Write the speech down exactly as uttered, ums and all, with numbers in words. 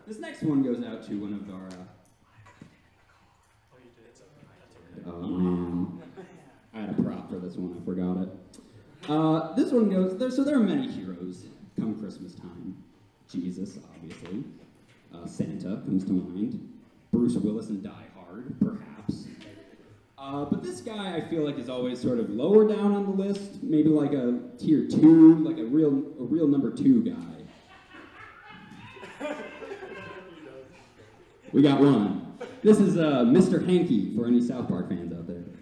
This next one goes out to one of our... Uh, oh, man. I had a prop for this one. I forgot it. Uh, this one goes... There, so there are many heroes come Christmas time. Jesus, obviously. Uh, Santa comes to mind. Bruce Willis in Die Hard, perhaps. Uh, but this guy, I feel like, is always sort of lower down on the list. Maybe like a tier two, like a real, a real number two guy. We got one. This is uh, Mister Hankey, for any South Park fans out there.